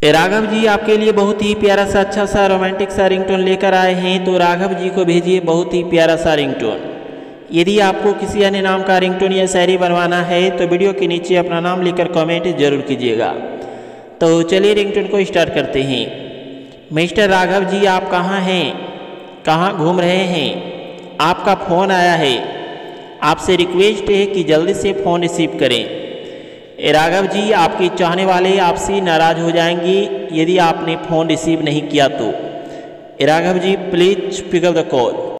राघव जी आपके लिए बहुत ही प्यारा सा अच्छा सा रोमांटिक सा रिंगटोन लेकर आए हैं, तो राघव जी को भेजिए बहुत ही प्यारा सा रिंगटोन। यदि आपको किसी अन्य नाम का रिंगटोन या शायरी बनवाना है तो वीडियो के नीचे अपना नाम लिखकर कमेंट जरूर कीजिएगा। तो चलिए रिंगटोन को स्टार्ट करते हैं। मिस्टर राघव जी आप कहाँ हैं, कहाँ घूम रहे हैं? आपका फ़ोन आया है, आपसे रिक्वेस्ट है कि जल्दी से फ़ोन रिसीव करें। राघव जी आपके चाहने वाले आपसे नाराज़ हो जाएंगे यदि आपने फ़ोन रिसीव नहीं किया तो। Raghav ji please pick up the call.